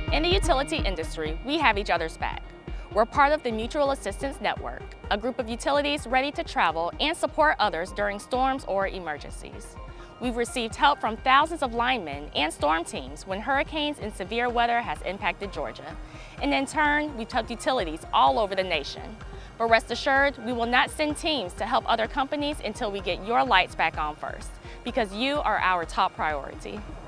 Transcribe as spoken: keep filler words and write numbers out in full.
In the utility industry, we have each other's back. We're part of the Mutual Assistance Network, a group of utilities ready to travel and support others during storms or emergencies. We've received help from thousands of linemen and storm teams when hurricanes and severe weather has impacted Georgia. And in turn, we've helped utilities all over the nation. But rest assured, we will not send teams to help other companies until we get your lights back on first, because you are our top priority.